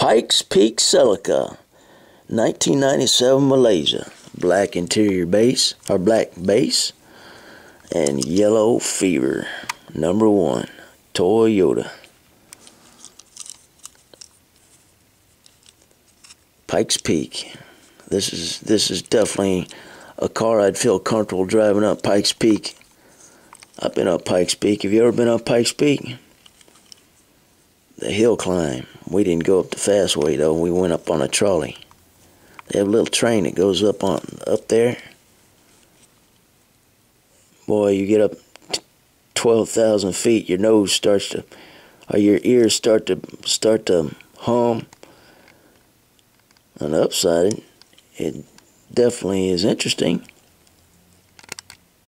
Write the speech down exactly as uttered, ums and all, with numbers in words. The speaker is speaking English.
Pikes Peak Celica, nineteen ninety-seven Malaysia. Black interior base, or black base, and yellow fever. Number one, Toyota. Pikes Peak. This is this is definitely a car I'd feel comfortable driving up Pikes Peak. I've been up Pikes Peak. Have you ever been up Pikes Peak? The hill climb. We didn't go up the fast way though. We went up on a trolley. They have a little train that goes up on up there. Boy, you get up twelve thousand feet, your nose starts to, or your ears start to start to hum. On the upside, it definitely is interesting.